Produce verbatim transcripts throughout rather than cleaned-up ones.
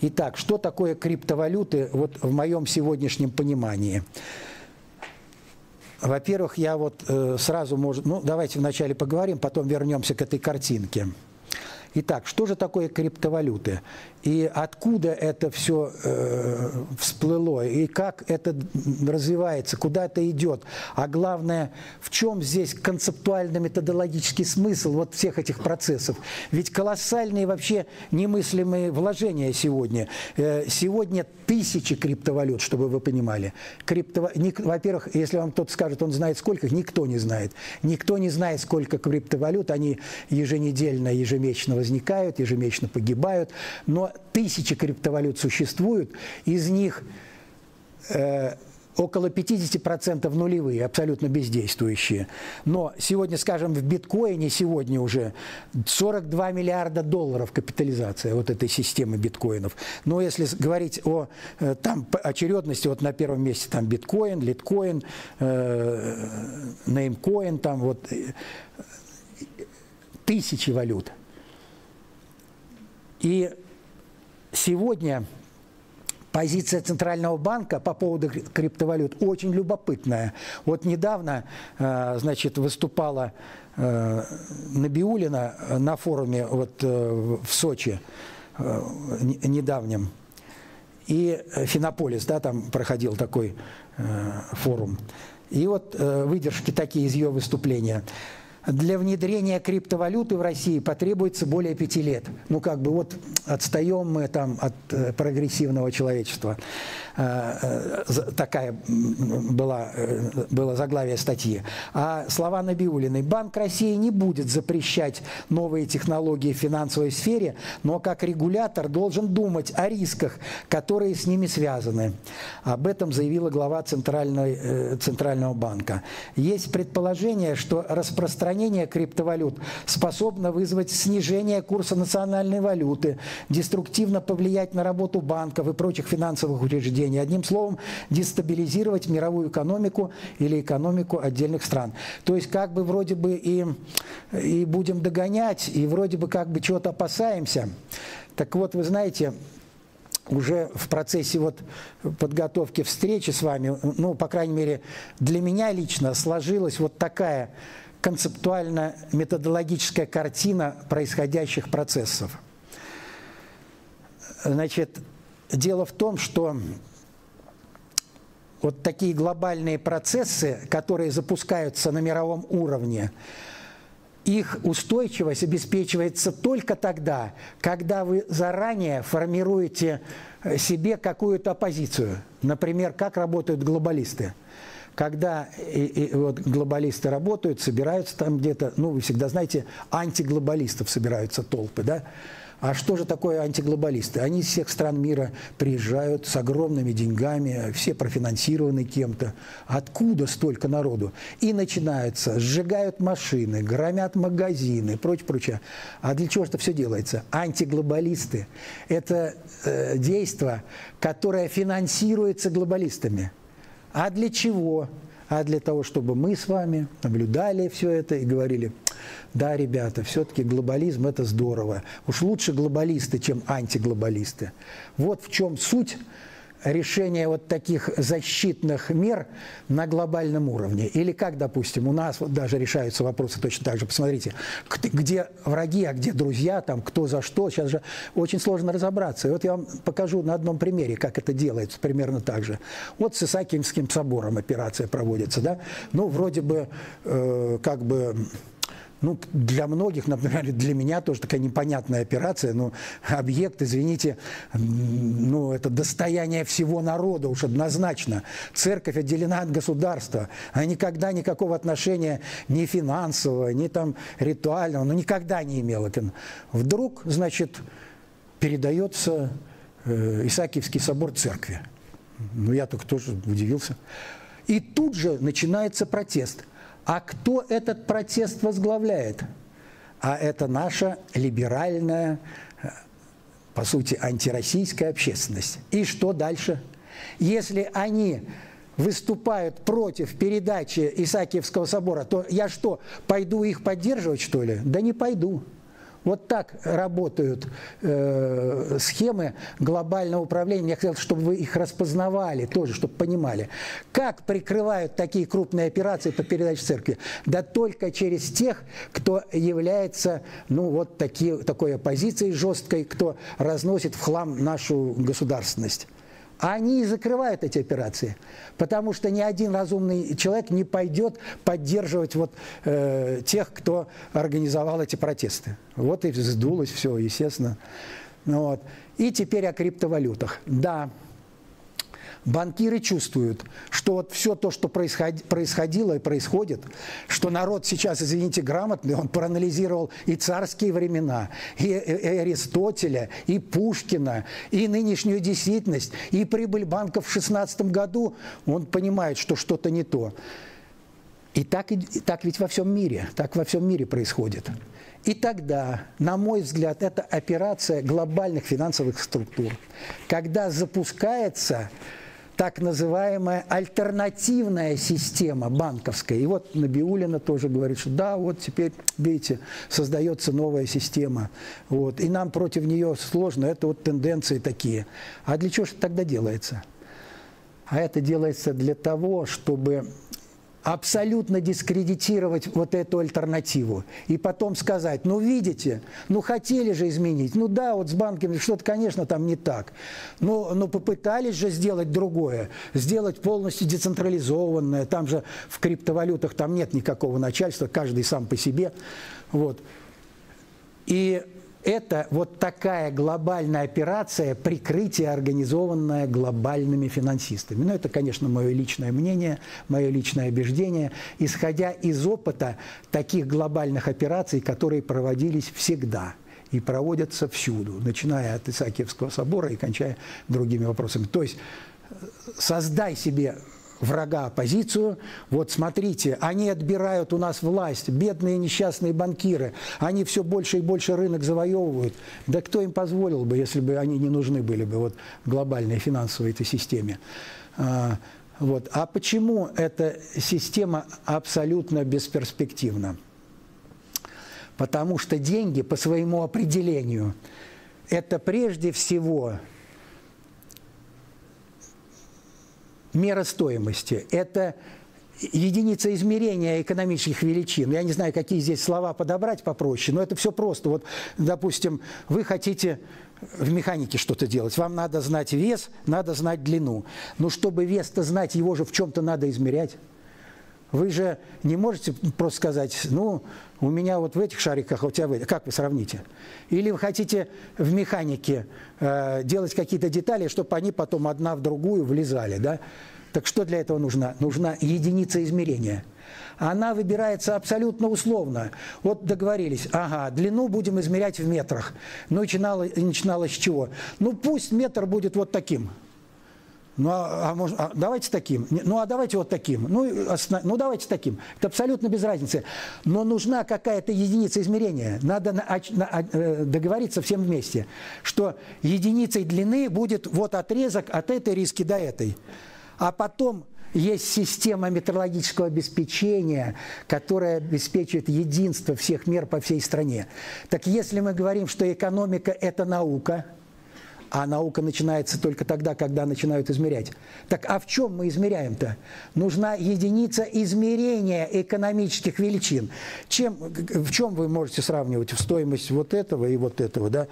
Итак, что такое криптовалюты вот в моем сегодняшнем понимании? Во-первых, я вот э, сразу, может, ну, давайте вначале поговорим, потом вернемся к этой картинке. Итак, что же такое криптовалюты? И откуда это все э, всплыло? И как это развивается? Куда это идет? А главное, в чем здесь концептуально-методологический смысл вот всех этих процессов? Ведь колоссальные вообще немыслимые вложения сегодня. Э, сегодня тысячи криптовалют, чтобы вы понимали. Крипто... Во-первых, если вам кто-то скажет, он знает сколько, никто не знает. Никто не знает, сколько криптовалют. Они еженедельно, ежемесячно возникают, ежемесячно погибают. Но тысячи криптовалют существуют, из них э, около пятидесяти процентов нулевые, абсолютно бездействующие. Но сегодня, скажем, в биткоине сегодня уже сорок два миллиарда долларов капитализация вот этой системы биткоинов. Но если говорить о э, там, очередности, вот на первом месте там биткоин, литкоин, э, неймкоин, там вот э, тысячи валют. И сегодня позиция Центрального банка по поводу криптовалют очень любопытная. Вот недавно, значит, выступала Набиуллина на форуме вот в Сочи недавнем. И Финополис, да, там проходил такой форум. И вот выдержки такие из ее выступления. Для внедрения криптовалюты в России потребуется более пяти лет. Ну, как бы вот отстаем мы там от э, прогрессивного человечества. Э, э, такая была, э, было заглавие статьи. А слова Набиуллиной: Банк России не будет запрещать новые технологии в финансовой сфере, но как регулятор должен думать о рисках, которые с ними связаны. Об этом заявила глава Центральной, э, Центрального банка. Есть предположение, что распространение криптовалют способно вызвать снижение курса национальной валюты, деструктивно повлиять на работу банков и прочих финансовых учреждений. Одним словом, дестабилизировать мировую экономику или экономику отдельных стран. То есть как бы вроде бы и, и будем догонять, и вроде бы как бы чего-то опасаемся. Так вот, вы знаете, уже в процессе вот подготовки встречи с вами, ну, по крайней мере, для меня лично сложилась вот такая концептуально-методологическая картина происходящих процессов. Значит, дело в том, что вот такие глобальные процессы, которые запускаются на мировом уровне, их устойчивость обеспечивается только тогда, когда вы заранее формируете себе какую-то оппозицию. Например, как работают глобалисты. Когда и, и, вот, глобалисты работают, собираются там где-то, ну, вы всегда знаете, антиглобалистов собираются толпы, да? А что же такое антиглобалисты? Они из всех стран мира приезжают с огромными деньгами, все профинансированы кем-то. Откуда столько народу? И начинаются, сжигают машины, громят магазины, прочее, прочее. А для чего это все делается? Антиглобалисты – это э, действо, которое финансируется глобалистами. А для чего? А для того, чтобы мы с вами наблюдали все это и говорили: да, ребята, все-таки глобализм – это здорово. Уж лучше глобалисты, чем антиглобалисты. Вот в чем суть решения вот таких защитных мер на глобальном уровне. Или как, допустим, у нас вот даже решаются вопросы точно так же. Посмотрите, где враги, а где друзья, там, кто за что. Сейчас же очень сложно разобраться. И вот я вам покажу на одном примере, как это делается примерно так же. Вот с Исаакиевским собором операция проводится, да? Ну, вроде бы, э, как бы... Ну, для многих, например, для меня тоже такая непонятная операция, но объект, извините, ну, это достояние всего народа уж однозначно. Церковь отделена от государства, она никогда никакого отношения ни финансового, ни там ритуального, ну, никогда не имела. Вдруг, значит, передается э, Исаакиевский собор церкви. Ну, я только тоже удивился. И тут же начинается протест. А кто этот протест возглавляет? А это наша либеральная, по сути, антироссийская общественность. И что дальше? Если они выступают против передачи Исаакиевского собора, то я что, пойду их поддерживать, что ли? Да не пойду. Вот так работают э, схемы глобального управления. Я хотел, чтобы вы их распознавали тоже, чтобы понимали. Как прикрывают такие крупные операции по передаче церкви? Да только через тех, кто является, ну, вот такие, такой оппозицией жесткой, кто разносит в хлам нашу государственность. Они и закрывают эти операции, потому что ни один разумный человек не пойдет поддерживать вот, э, тех, кто организовал эти протесты. Вот и сдулось все, естественно. Вот. И теперь о криптовалютах. Да, банкиры чувствуют, что вот все то, что происходило и происходит, что народ сейчас, извините, грамотный, он проанализировал и царские времена, и Аристотеля, и Пушкина, и нынешнюю действительность, и прибыль банков в шестнадцатом году, он понимает, что что-то не то. И так, и так ведь во всем мире, так во всем мире происходит. И тогда, на мой взгляд, это операция глобальных финансовых структур, когда запускается так называемая альтернативная система банковская. И вот Набиуллина тоже говорит, что да, вот теперь, видите, создается новая система. Вот, и нам против нее сложно, это вот тенденции такие. А для чего же это тогда делается? А это делается для того, чтобы абсолютно дискредитировать вот эту альтернативу. И потом сказать, ну видите, ну хотели же изменить, ну да, вот с банками что-то, конечно, там не так. Но, но попытались же сделать другое, сделать полностью децентрализованное. Там же в криптовалютах там нет никакого начальства, каждый сам по себе. Вот. И это вот такая глобальная операция прикрытия, организованная глобальными финансистами. Но это, конечно, мое личное мнение, мое личное убеждение, исходя из опыта таких глобальных операций, которые проводились всегда и проводятся всюду, начиная от Исаакиевского собора и кончая другими вопросами. То есть создай себе врага оппозицию. Вот смотрите, они отбирают у нас власть, бедные несчастные банкиры, они все больше и больше рынок завоевывают. Да кто им позволил бы, если бы они не нужны были бы вот, глобальной финансовой этой системе? А, вот. А почему эта система абсолютно бесперспективна? Потому что деньги по своему определению – это прежде всего мера стоимости. Это единица измерения экономических величин. Я не знаю, какие здесь слова подобрать попроще, но это все просто. Вот, допустим, вы хотите в механике что-то делать. Вам надо знать вес, надо знать длину. Но чтобы вес-то знать, его же в чем-то надо измерять. Вы же не можете просто сказать, ну, у меня вот в этих шариках, а у тебя в этих. Как вы сравните? Или вы хотите в механике э, делать какие-то детали, чтобы они потом одна в другую влезали, да? Так что для этого нужна? Нужна единица измерения. Она выбирается абсолютно условно. Вот договорились, ага, длину будем измерять в метрах. Ну, начиналось, начиналось с чего? Ну, пусть метр будет вот таким. Ну, а, а, может, а давайте таким. Ну, а давайте вот таким. Ну, основ... ну, давайте таким. Это абсолютно без разницы. Но нужна какая-то единица измерения. Надо на, на, договориться всем вместе, что единицей длины будет вот отрезок от этой риски до этой. А потом есть система метрологического обеспечения, которая обеспечивает единство всех мер по всей стране. Так если мы говорим, что экономика – это наука, а наука начинается только тогда, когда начинают измерять. Так а в чем мы измеряем-то? Нужна единица измерения экономических величин. Чем, в чем вы можете сравнивать стоимость вот этого и вот этого, да?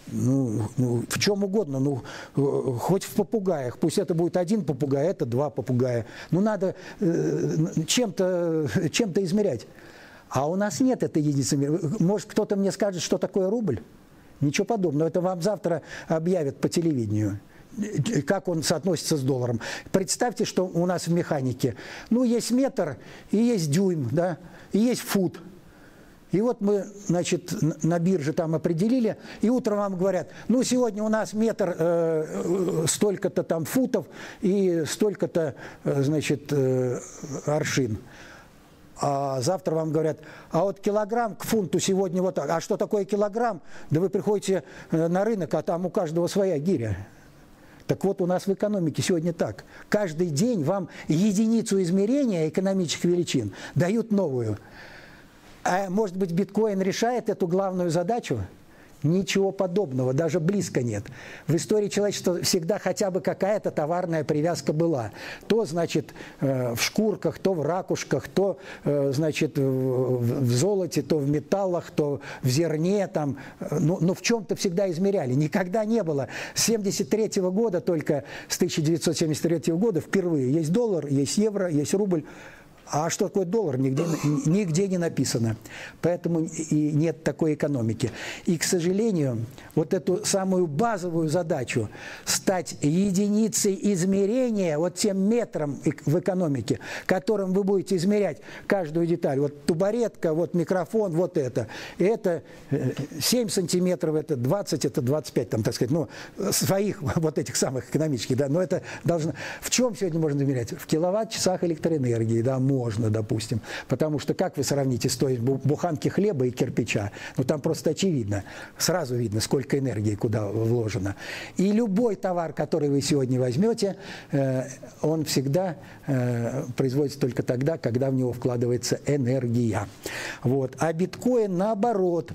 Ну, ну, в чем угодно, ну, хоть в попугаях. Пусть это будет один попугай, это два попугая. Ну, надо э, чем-то чем-то измерять. А у нас нет этой единицы. Может, кто-то мне скажет, что такое рубль? Ничего подобного. Это вам завтра объявят по телевидению, как он соотносится с долларом. Представьте, что у нас в механике, ну, есть метр и есть дюйм, да, и есть фут. И вот мы, значит, на бирже там определили, и утром вам говорят, ну, сегодня у нас метр э, столько-то там футов и столько-то, э, значит, э, аршин. А завтра вам говорят, а вот килограмм к фунту сегодня вот так. А что такое килограмм? Да вы приходите на рынок, а там у каждого своя гиря. Так вот, у нас в экономике сегодня так. Каждый день вам единицу измерения экономических величин дают новую. А может быть, биткоин решает эту главную задачу? Ничего подобного, даже близко нет. В истории человечества всегда хотя бы какая-то товарная привязка была. То, значит, в шкурках, то в ракушках, то, значит, в золоте, то в металлах, то в зерне. Там. Но, но в чем-то всегда измеряли. Никогда не было. С семьдесят третьего года, только с тысяча девятьсот семьдесят третьего года впервые есть доллар, есть евро, есть рубль. А что такое доллар, нигде, нигде не написано. Поэтому и нет такой экономики. И, к сожалению, вот эту самую базовую задачу стать единицей измерения, вот тем метром в экономике, которым вы будете измерять каждую деталь. Вот тубаретка, вот микрофон, вот это. И это семь сантиметров, это двадцать, это двадцать пять, там, так сказать, ну, своих вот этих самых экономических. Да, но это должно... В чем сегодня можно измерять? В киловатт-часах электроэнергии, да, можно, допустим. Потому что как вы сравните стоимость буханки хлеба и кирпича? Ну, там просто очевидно. Сразу видно, сколько энергии куда вложено. И любой товар, который вы сегодня возьмете, он всегда производится только тогда, когда в него вкладывается энергия. Вот. А биткоин, наоборот,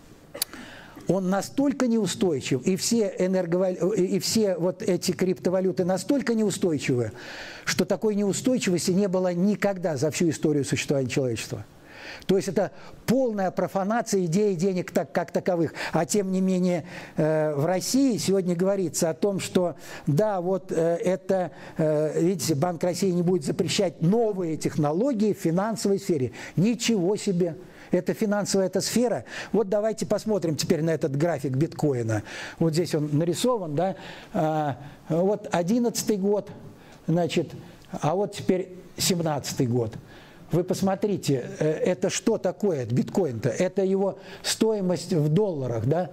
он настолько неустойчив, и все, энерговал... и все вот эти криптовалюты настолько неустойчивы, что такой неустойчивости не было никогда за всю историю существования человечества. То есть это полная профанация идеи денег так, как таковых. А тем не менее э, в России сегодня говорится о том, что да, вот э, это, э, видите, Банк России не будет запрещать новые технологии в финансовой сфере. Ничего себе! Это финансовая эта сфера. Вот давайте посмотрим теперь на этот график биткоина. Вот здесь он нарисован, да. А, вот одиннадцатый год, значит, а вот теперь семнадцатый год. Вы посмотрите, это что такое биткоин-то? Это его стоимость в долларах, да.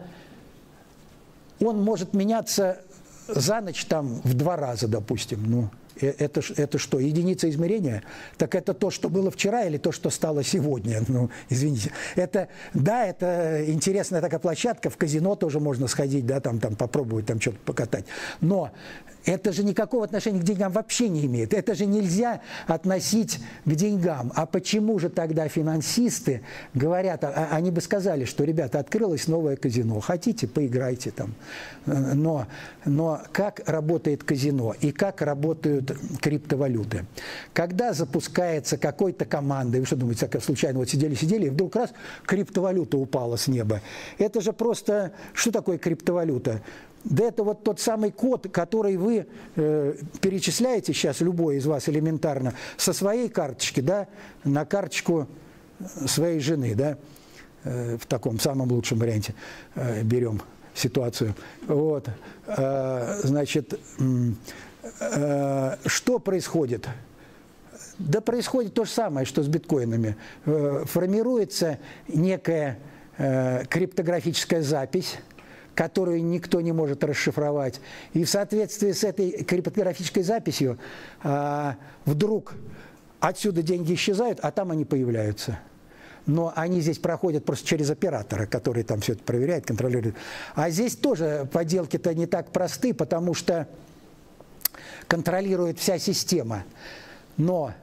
Он может меняться за ночь там в два раза, допустим, ну. Это, это что, единица измерения? Так это то, что было вчера, или то, что стало сегодня? Ну, извините. Это, да, это интересная такая площадка, в казино тоже можно сходить, да, там, там попробовать там что-то покатать. Но это же никакого отношения к деньгам вообще не имеет. Это же нельзя относить к деньгам. А почему же тогда финансисты говорят, они бы сказали, что, ребята, открылось новое казино, хотите, поиграйте там. Но, но как работает казино и как работают криптовалюты? Когда запускается какой-то командой, вы что думаете, так случайно вот сидели-сидели, и вдруг раз криптовалюта упала с неба. Это же просто, что такое криптовалюта? Да это вот тот самый код, который вы э, перечисляете сейчас, любой из вас элементарно, со своей карточки, да, на карточку своей жены, да, э, в таком самом лучшем варианте э, берем ситуацию. Вот, э, значит, э, что происходит? Да происходит то же самое, что с биткоинами. Э, формируется некая э, криптографическая запись, которую никто не может расшифровать. И в соответствии с этой криптографической записью а, вдруг отсюда деньги исчезают, а там они появляются. Но они здесь проходят просто через оператора, который там все это проверяет, контролирует. А здесь тоже поделки-то не так просты, потому что контролирует вся система. Но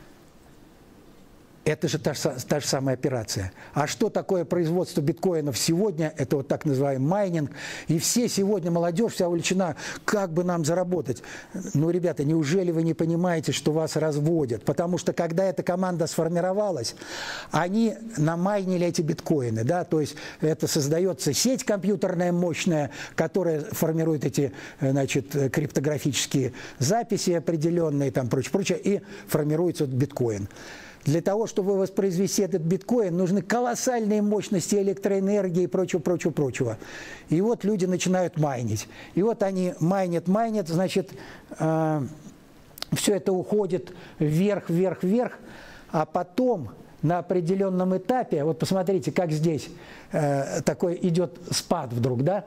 это же та, та же самая операция. А что такое производство биткоинов сегодня? Это вот так называемый майнинг. И все сегодня, молодежь вся увлечена, как бы нам заработать. Ну, ребята, неужели вы не понимаете, что вас разводят? Потому что, когда эта команда сформировалась, они намайнили эти биткоины. Да? То есть это создается сеть компьютерная мощная, которая формирует эти, значит, криптографические записи определенные, там, прочее, прочее, и формируется вот биткоин. Для того, чтобы воспроизвести этот биткоин, нужны колоссальные мощности электроэнергии и прочего, прочего, прочего. И вот люди начинают майнить. И вот они майнят, майнят, значит, э, все это уходит вверх, вверх, вверх, а потом на определенном этапе, вот посмотрите, как здесь э, такой идет спад вдруг, да?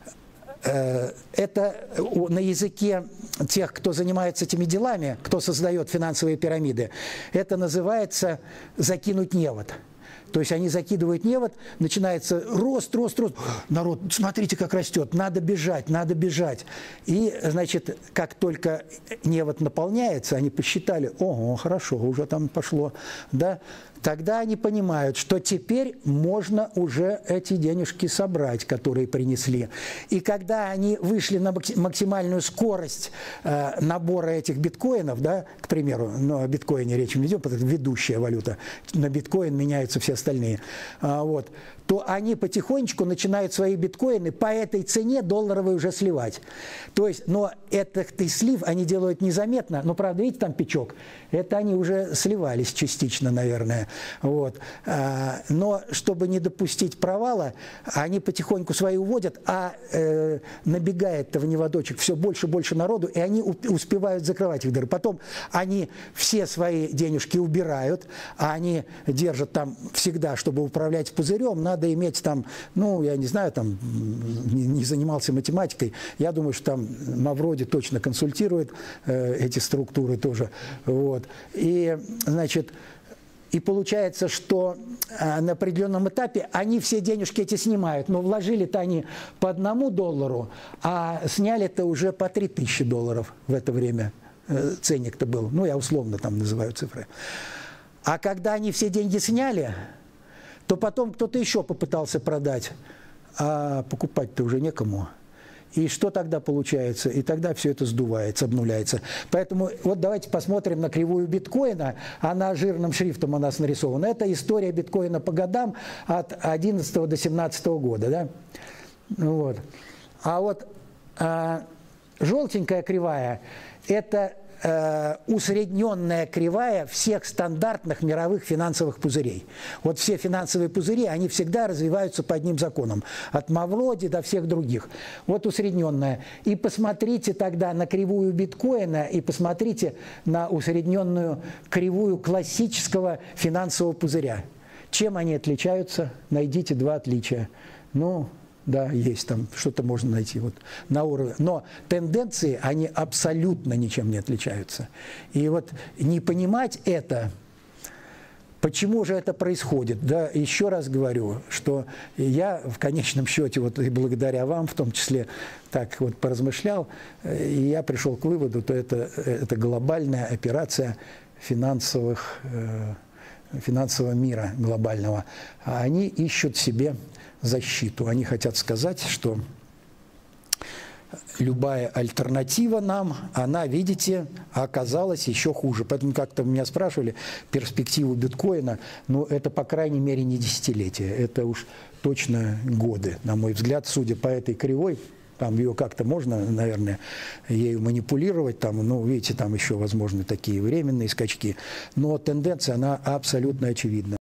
Это на языке тех, кто занимается этими делами, кто создает финансовые пирамиды, это называется закинуть невод. То есть они закидывают невод, начинается рост, рост, рост. Народ, смотрите, как растет, надо бежать, надо бежать. И, значит, как только невод наполняется, они посчитали, ого, хорошо, уже там пошло, да, тогда они понимают, что теперь можно уже эти денежки собрать, которые принесли. И когда они вышли на максимальную скорость э, набора этих биткоинов, да, к примеру, но о биткоине речь не ведем, потому что это ведущая валюта, на биткоин меняются все остальные, а, вот, то они потихонечку начинают свои биткоины по этой цене долларовые уже сливать. То есть, но этот слив они делают незаметно, но, правда, видите, там пячок, это они уже сливались частично, наверное. Вот. Но чтобы не допустить провала, они потихоньку свои уводят, а э, набегает-то в неводочек все больше и больше народу, и они успевают закрывать их дыры. Потом они все свои денежки убирают, а они держат там всегда, чтобы управлять пузырем, надо иметь там, ну, я не знаю, там, не занимался математикой, я думаю, что там Мавроди точно консультирует э, эти структуры тоже. Вот. И, значит, и получается, что э, на определенном этапе они все денежки эти снимают, но вложили-то они по одному доллару, а сняли-то уже по три тысячи долларов в это время. Э, ценник-то был, ну, я условно там называю цифры. А когда они все деньги сняли, то потом кто-то еще попытался продать, а покупать-то уже некому. И что тогда получается? И тогда все это сдувается, обнуляется. Поэтому вот давайте посмотрим на кривую биткоина. Она жирным шрифтом у нас нарисована. Это история биткоина по годам от одиннадцатого до семнадцатого года. Да? Вот. А вот а, желтенькая кривая – это э, усредненная кривая всех стандартных мировых финансовых пузырей. Вот все финансовые пузыри, они всегда развиваются по одним законам. От Мавроди до всех других. Вот усредненная. И посмотрите тогда на кривую биткоина и посмотрите на усредненную кривую классического финансового пузыря. Чем они отличаются? Найдите два отличия. Ну, да, есть там, что-то можно найти вот на уровне. Но тенденции, они абсолютно ничем не отличаются. И вот не понимать это, почему же это происходит? Да, еще раз говорю, что я в конечном счете, вот и благодаря вам в том числе, так вот поразмышлял, и я пришел к выводу, что это, это глобальная операция финансовых, финансового мира глобального. Они ищут себе защиту. Они хотят сказать, что любая альтернатива нам, она, видите, оказалась еще хуже. Поэтому как-то меня спрашивали перспективу биткоина, ну, это, по крайней мере, не десятилетия, это уж точно годы, на мой взгляд, судя по этой кривой. Там ее как-то можно, наверное, ею манипулировать, там, ну, видите, там еще возможны такие временные скачки, но тенденция, она абсолютно очевидна.